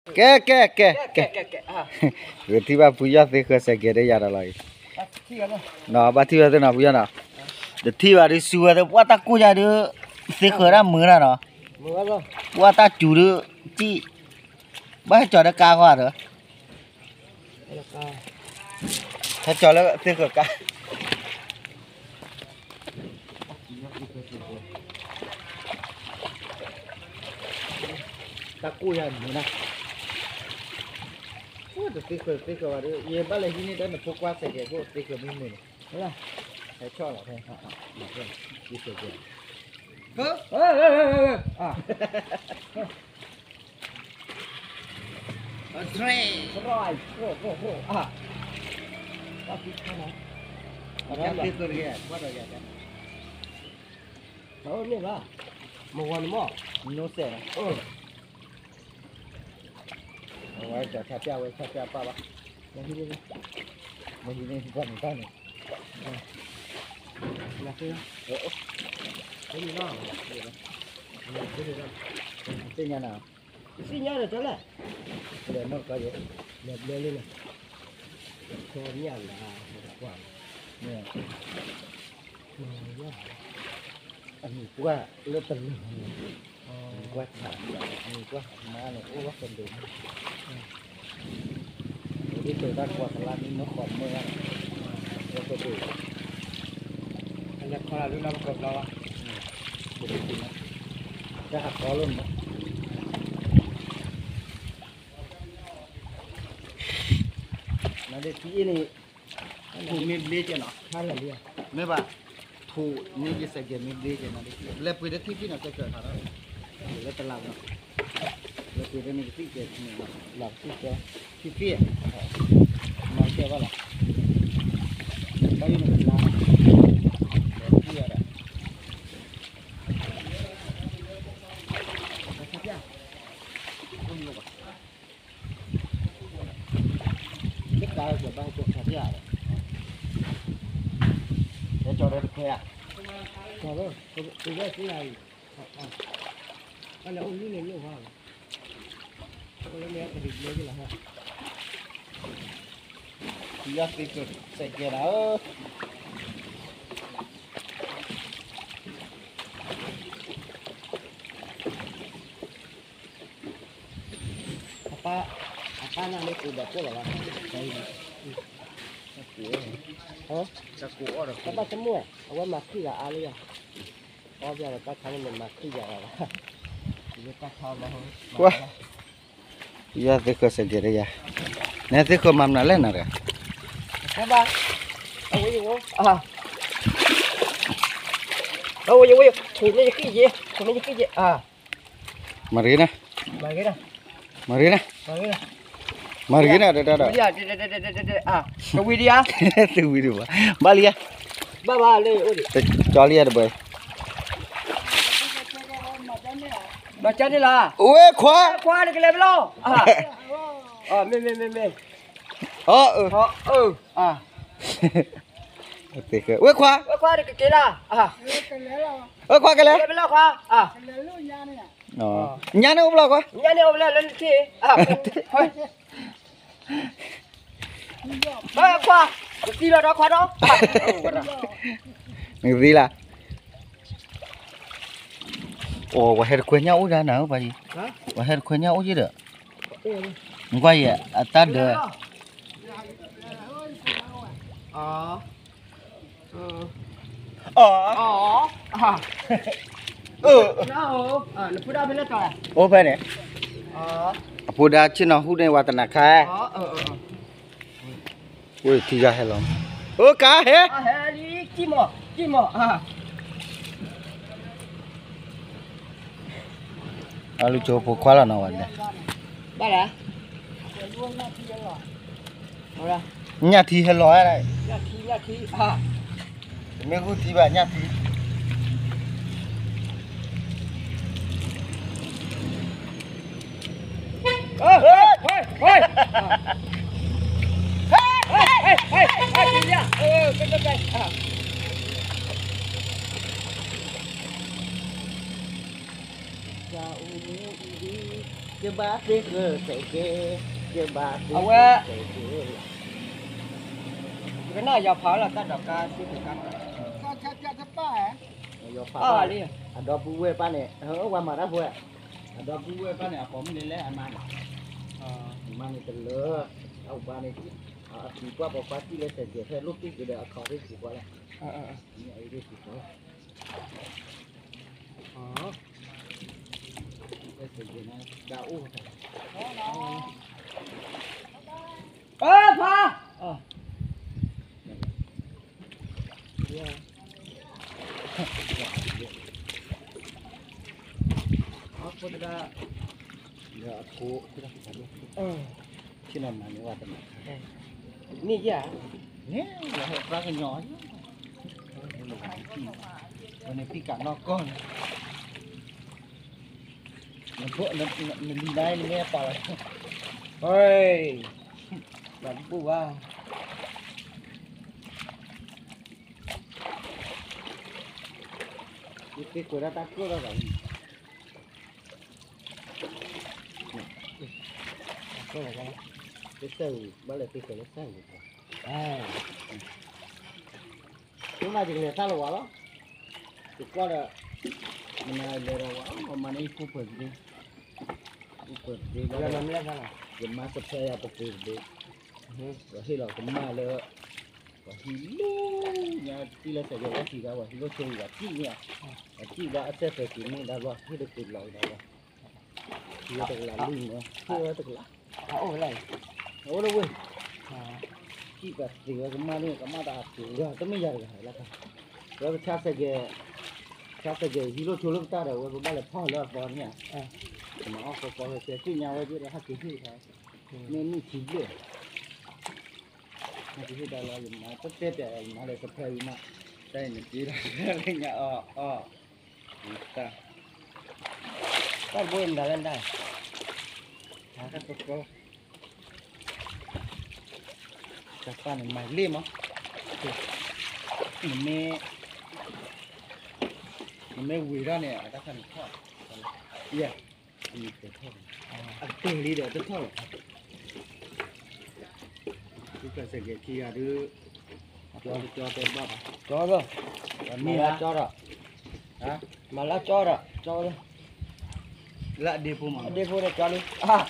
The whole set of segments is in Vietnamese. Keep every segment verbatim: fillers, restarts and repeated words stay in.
Ke ke ke ke ke. Berarti bah puja tu kerja kere jara lagi. Nah, berarti bah tu nak puja nak. Berarti bah di suara tu buat aku jadi sekera murah nah. Buat tak curu ci. Bah cara kau ada. Hãy cho nó tiêu cực cả. Ta cùi à nữa nè. Ủa được tiêu cực tiêu cực vào đi. Ye ba lấy cái này nó qua sẽ cái của tiêu cực mình mình. Thế là hãy cho là thôi. À à. Tiêu cực kìa. Hả? Ê ê ê ê. À. A train. Rồi. Ô ô ô. À. Jangan tidur ya, kuat aja kan. Tahu ni lah, mau warna mau, no se. Oh, awak dah siapa awak siapa apa lah. Lagi ni, lagi ni bukan bukan ni. Lagi ni. Oh, ini lah. Isinya nak. Isinya ada tak lah? Ada nak kaya. Nak beli lah. Soalnya lah, wah, ni, ini gua, lu tenang, gua tak, ini gua mana, oh gua pendem, jadi kita gua kelar ini nak komen lah, gua pendem, hanya kalau lu nak kau lah, begitu lah, dah kalau lu nanti ini thủ miền bê chứ nó hay là gì mấy bạn thủ như cái sợi miền bê chứ nó đi lấy bưởi đất thì nó sẽ trở thành đó lấy tao làm nó lấy bưởi đất mình thích cái này làm thích cái thích cái mà chơi vào là đây mình làm cái gì đó giờ bao cuộc thật giả để cho đây khỏe cho đó tôi cái cái này anh là ông như này nhiều hơn tôi lấy cái gì lấy cái là ha thì ra cái cái sợi kia đó apa apa namanya udah pula lah. Hả? Các bác chấm mua, ở mặt khi là ali à? Có giờ là các thằng mình mặt khi giờ là, chỉ các thằng mà thôi. Quá, giờ thì có sẽ gì đây ya? Nè thì có mắm nào lên nào rồi? Các bác, đâu có gì không? À, đâu có gì không? Thì nó cái gì? Thì nó cái gì? À, Marina, Marina, Marina, Marina. Mari gini ada ada. Iya, ah, tunggu dia. Tunggu dia. Balik ya. Balik. Cali ada boy. Baca ni lah. Ue, khóa. Khóa được cái level. À. À, mê mê mê mê. Ờ, ừ. Ừ. À. Tiếc. Ue, khóa. Ue, khóa được cái là. À. Ue, khóa cái level khóa. À. Ờ. Nhà này ôm lo khóa. Nhà này ôm lo lên kia. À. Thôi. Đó khoa, đi là đó khoa đó. Người gì là? Ồ, quả hết quên nhau ra nào bà gì? Quả hết quên nhau chứ được? Quay à, ta được. Ờ. Ờ. Ờ. À. Ừ. Nó à, nó phụ đa bên đó rồi. Ô bên này. Ờ. Phụ đa chứ nó hút này qua tận khai. Ờ ờ ờ. Ui, thì ra hay lắm. Ơ cá hả? À hả đi chim mò, chim mò à. À lu cho phụ quá là nào vậy? Ba đã. Nhà thì hay lói này. Nhà thì nhà thì à. Mấy cô thì bà nhà thì. Ơ, ơi, ơi. Hey, hey, hey, dia. Eh, cái cái cái. Ya, chưa ba tiếng cơ sẽ kê chưa ba tiếng Ông ơi. sẽ kê cái này giờ phá là ta đọc ca sư tử căng Cha cha cha cha ba à? yo pa à đi ada buwe pa ne ho wa ma da buwe ada buwe pa ne apa mi le aman aman ni tele au pa ne a ti qua pa pa ti le se je fe lu ti ke da kha ri ti qua la ờ ờ ni ai ri ti qua ờ le se je na da u ta ơ pha ờ apa da ya aku sudah tadi ờ sini mana wa ta ni gì à nè là hệ ra cái nhỏวันนี้พี่กัดนอกก้อนมันพวกมันมันมีได้แม่ปลา ôi bạn bu ba ที่กูได้ตักกูแล้วกัน cái này cái ที่เสือบ้านเลยที่เสือเสือ à chúng ta chỉ cần sao là quá đó thì qua là mình là để là quá mà mình đi phụ phật đi phụ phật đi giờ làm lên sao nào giờ mà sắp xe ra phụ phật đi và khi là cũng mà là và khi lúc nhà khi là sẽ có cái gì đó và khi lúc chơi là chi nhỉ và chi đã sẽ phải chỉ mình đã rồi khi được tiền lợi đó rồi khi được là lưng nữa khi được là à ôi này ôi đâu quên à chi cả gì cũng mà đi cũng mà đã chỉ rồi tôi mới giờ rồi là rồi cha sẽ cái cha sẽ cái khi lúc chơi lúc ta đâu cũng bao là phong là phong nhỉ mà họ có có cái chuyện nhau chứ là hát cái gì thôi nên mình chỉ biết hát cái gì đó là mà tất tết để mà để tập thể mà đây là chỉ là cái nhà ờ ờ ta cái buồn đã lên đây à các cô cô các bạn này mày liêm không mình mê mình mê quỳ ra nè các bạn khó yeah đi để thôi à từng đi để tôi thôi chúng ta sẽ cái kia đưa cho cho tên bao cho rồi còn mà mi là cho rồi hả mà là cho rồi cho đi lại đi phụ mà đi vô đây cho đi à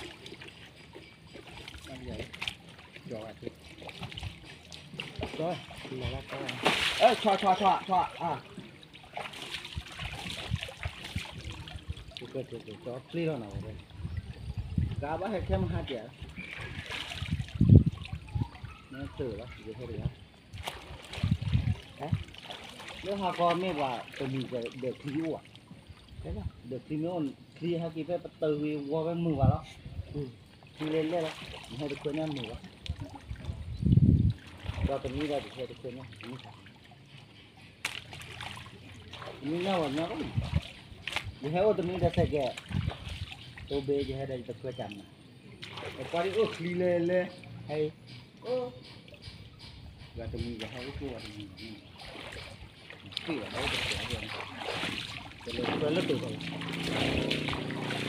cho à chứ rồi mà là cho ê cho cho cho cho à cái cái cái cho clear nào rồi cá bá hay thêm hai chén nó từ đó thì thôi được hả nếu họ có mấy bà tôi mình phải được khí u à thế là được khí nó khí hai cái phải bắt từ qua cái mưa vào đó khí lên lên đó hai được quên nhau mưa vào cho tôi nghĩ ra thì hai được quên nhau nhưng nhau mà nó có vì thế tôi nghĩ ra sẽ kệ tôi bê cho hai đây tôi quên chậm mà qua đi ước khí lên lên hay ơ và tôi nghĩ ra hai cái cua thì khi ở đâu được rồi tôi lên tôi lên từ rồi